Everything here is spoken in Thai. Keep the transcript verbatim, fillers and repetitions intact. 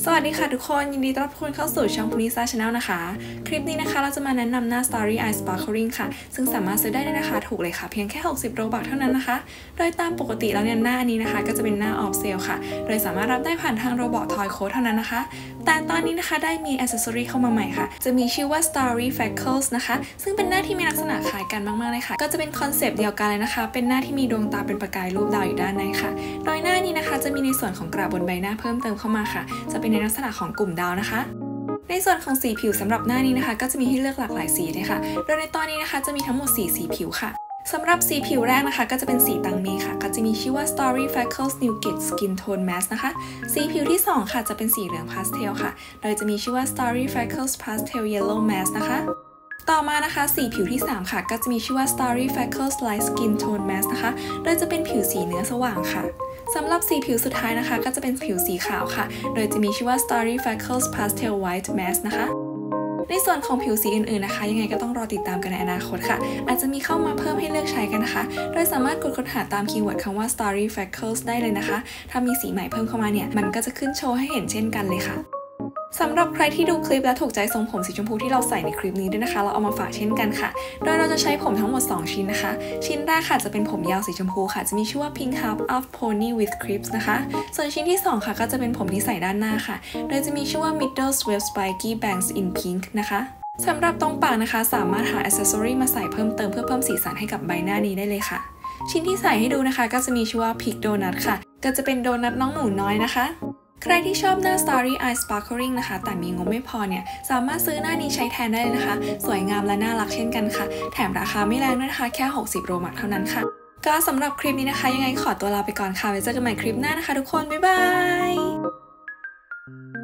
สวัสดีค่ะทุกคนยินดีต้อนรับคุณเข้าสู่ช่อง Punisa Channel นะคะคลิปนี้นะคะเราจะมาแนะนำหน้า Starry Eye Sparkling ค่ะซึ่งสามารถซื้อได้ในราคาถูกเลยค่ะเพียงแค่หกสิบโรบัคเท่านั้นนะคะโดยตามปกติแล้วเนี่ยหน้านี้นะคะก็จะเป็นหน้า Off Sale ค่ะโดยสามารถรับได้ผ่านทาง Robot Toy Code เท่านั้นนะคะแต่ตอนนี้นะคะได้มี Accessory เข้ามาใหม่ค่ะจะมีชื่อว่า Starry Freckles นะคะซึ่งเป็นหน้าที่มีลักษณะคล้ายกันมากๆเลยค่ะก็จะเป็นคอนเซปต์เดียวกันเลยนะคะเป็นหน้าที่มีดวงตาเป็นประกายรูปดาวอยู่ด้านในค่ะโดยหน้านี้นะคะจะมีในส่วนของกระบนใบหน้าเพิ่มเติมเข้ามาค่ะจะเป็นในลักษณะของกลุ่มดาวนะคะในส่วนของสีผิวสำหรับหน้านี้นะคะก็จะมีให้เลือกหลากหลายสีเลยค่ะโดยในตอนนี้นะคะจะมีทั้งหมดสี่สีผิวค่ะสำหรับสีผิวแรกนะคะก็จะเป็นสีตังเมค่ะก็จะมีชื่อว่า Starry Freckles Nougat Skin Tone Mask นะคะสีผิวที่สองค่ะจะเป็นสีเหลืองพาสเทลค่ะโดยจะมีชื่อว่า Starry Freckles Pastel Yellow Mask นะคะต่อมานะคะสีผิวที่สามค่ะก็จะมีชื่อว่า Starry Freckles Light Skin Tone Mask นะคะโดยจะเป็นผิวสีเนื้อสว่างค่ะสำหรับสีผิวสุดท้ายนะคะก็จะเป็นผิวสีขาวค่ะโดยจะมีชื่อว่า Starry Freckles Pastel White Mask นะคะในส่วนของผิวสีอื่นๆนะคะยังไงก็ต้องรอติดตามกันในอนาคตค่ะอาจจะมีเข้ามาเพิ่มให้เลือกใช้กันนะคะโดยสามารถกดค้นหาตามคีย์เวิร์ดคำว่า Starry Freckles ได้เลยนะคะถ้ามีสีใหม่เพิ่มเข้ามาเนี่ยมันก็จะขึ้นโชว์ให้เห็นเช่นกันเลยค่ะสำหรับใครที่ดูคลิปและถูกใจทรงผมสีชมพูที่เราใส่ในคลิปนี้ด้วยนะคะเราเอามาฝากเช่นกันค่ะโดยเราจะใช้ผมทั้งหมดสองชิ้นนะคะชิ้นแรกค่ะจะเป็นผมยาวสีชมพูค่ะจะมีชื่อว่า Pink Half of Pony with Clips นะคะส่วนชิ้นที่สองค่ะก็จะเป็นผมที่ใส่ด้านหน้าค่ะโดยจะมีชื่อว่า Middle Swept Spiky Bangs in Pink นะคะสำหรับตรงปากนะคะสามารถหา accessory มาใส่เพิ่มเติมเพื่อเพิ่มสีสันให้กับใบหน้านี้ได้เลยค่ะชิ้นที่ใส่ให้ดูนะคะก็จะมีชื่อว่า Pig Donut ค่ะก็จะเป็นโดนัทน้องหนูน้อยนะคะใครที่ชอบหน้า Starry Eye Sparkling นะคะแต่มีงบไม่พอเนี่ยสามารถซื้อหน้านี้ใช้แทนได้เลยนะคะสวยงามและน่ารักเช่นกันค่ะแถมราคาไม่แรงด้วยนะคะแค่หกสิบโรบัคเท่านั้นค่ะก็สำหรับคลิปนี้นะคะยังไงขอตัวลาไปก่อนค่ะไว้เจอกันใหม่คลิปหน้านะคะทุกคนบ๊ายบาย